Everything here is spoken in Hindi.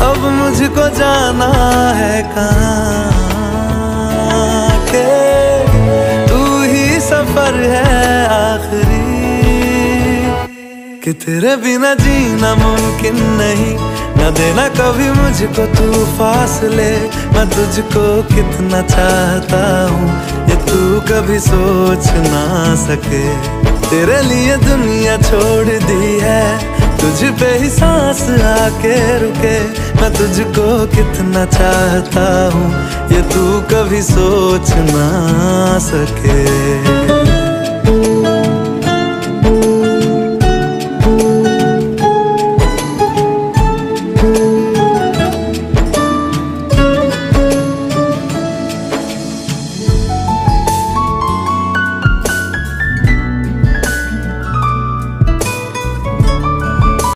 अब मुझको जाना है कहाँ के तू ही सफर है आखिरी, कि तेरे बिना जीना मुमकिन नहीं। न देना कभी मुझको तू फासले, मैं तुझको कितना चाहता हूँ ये तू कभी सोच ना सके। तेरे लिए दुनिया छोड़ दी है, तुझ पे ही सांस आके रुके। मैं तुझको कितना चाहता हूँ ये तू कभी सोच ना सके।